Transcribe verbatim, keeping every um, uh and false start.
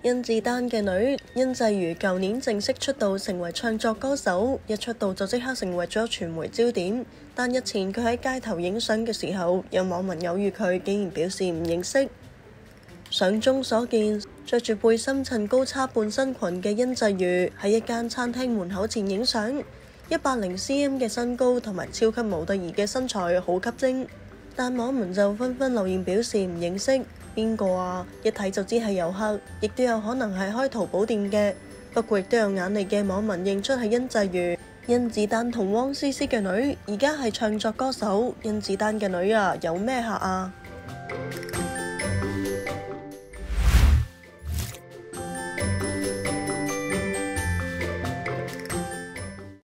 甄子丹嘅女甄際瑜舊年正式出道成為唱作歌手，一出道就即刻成為咗傳媒焦點。但日前佢喺街頭影相嘅時候，有網民偶遇佢，竟然表示唔認識。相中所見，着住背心襯高叉半身裙嘅甄際瑜喺一間餐廳門口前影相，一百零 cm 嘅身高同埋超級模特兒嘅身材好吸睛，但網民就紛紛留言表示唔認識。邊個啊？一睇就知係遊客，亦都有可能係開淘寶店嘅。不過亦都有眼利嘅網民認出係甄際瑜。甄子丹同汪詩詩嘅女而家係唱作歌手，甄子丹嘅女啊，有咩客啊？